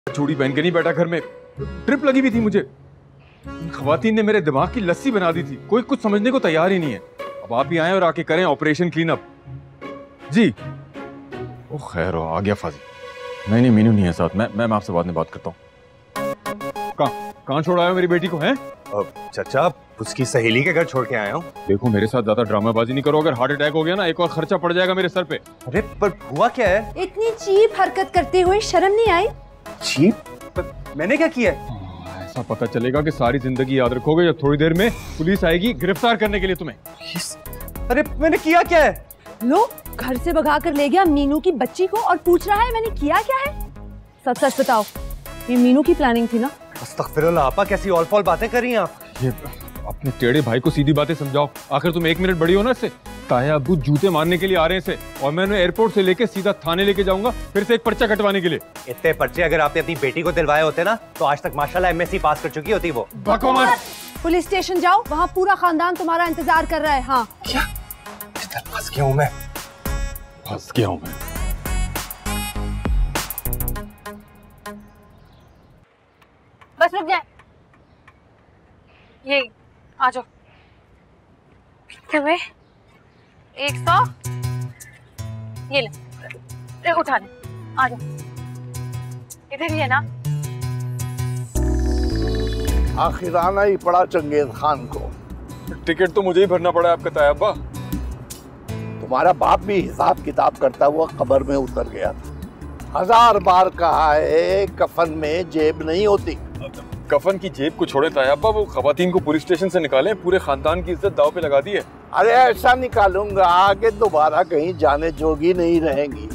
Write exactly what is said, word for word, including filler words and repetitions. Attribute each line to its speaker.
Speaker 1: चूड़ी पहन के नहीं बैठा घर में, ट्रिप लगी भी थी मुझे। इन खवातीन ने मेरे दिमाग की लस्सी बना दी थी, कोई कुछ समझने को तैयार ही नहीं है। अब आप ही आए और आके करें ऑपरेशन क्लीन अप। जी ओ खैर हो, आ गया फाजी। नहीं नहीं मीनू नहीं है साथ, मैं मैं आपसे बाद में बात करता हूँ। कहाँ कहाँ छोड़ आया मेरी बेटी को? हैं
Speaker 2: चाचा उसकी सहेली के घर छोड़ के आया हूँ।
Speaker 1: देखो मेरे साथ ज्यादा ड्रामाबाजी नहीं करो, अगर हार्ट अटैक हो गया ना एक और खर्चा पड़ जाएगा मेरे सर पे।
Speaker 2: अरे पर हुआ क्या है?
Speaker 3: इतनी चीप हरकत करते हुए शर्म नहीं आई?
Speaker 2: चीप? पर मैंने क्या किया है?
Speaker 1: ऐसा पता चलेगा कि सारी जिंदगी याद रखोगे जब थोड़ी देर में पुलिस आएगी गिरफ्तार करने के लिए तुम्हें।
Speaker 2: अरे मैंने किया क्या है?
Speaker 3: लो घर से भगा कर ले गया मीनू की बच्ची को और पूछ रहा है मैंने किया क्या है। सच सच बताओ, ये मीनू की प्लानिंग थी ना?
Speaker 2: अस्तगफिरुल्लाह आपा, कैसी ऑल फॉल बातें कर रही हैं आप?
Speaker 1: ये अपने टेढ़े भाई को सीधी बातें समझाओ, आखिर तुम एक मिनट बड़ी हो ना इससे। ताया अब्बू जूते मारने के लिए आ रहे हैं इसे, और मैं उन्हें एयरपोर्ट से लेके सीधा थाने लेके जाऊंगा फिर से एक पर्चा कटवाने के लिए।
Speaker 2: इतने पर्चे अगर आपने अपनी बेटी को दिलवाए होते ना तो आज तक माशाल्लाह एमएससी पास कर चुकी होती वो।
Speaker 3: बकवास। पुलिस स्टेशन जाओ, वहाँ पूरा खानदान तुम्हारा इंतजार कर रहा है। हाँ
Speaker 2: क्या? फंस गया हूँ मैं,
Speaker 1: फंस गया हूँ मैं।
Speaker 4: बस रुक जाए, ये आ जाओ। कितने? एक सौ, ये ले, ले उठा ले, आ जाओ। इधर ही है ना?
Speaker 5: आखिर आना ही पड़ा चंगेज खान को।
Speaker 1: टिकट तो मुझे ही भरना पड़ा आपका ताया अब्बा।
Speaker 5: तुम्हारा बाप भी हिसाब किताब करता हुआ कब्र में उतर गया था। हजार बार कहा है कफन में जेब नहीं होती।
Speaker 1: कफन की जेब को छोड़े ताया अब्बा, वो खवातीन को पुलिस स्टेशन से निकाले, पूरे खानदान की इज्जत दाव पे लगा दी है।
Speaker 5: अरे ऐसा निकालूंगा आगे दोबारा कहीं जाने जोगी नहीं रहेंगी।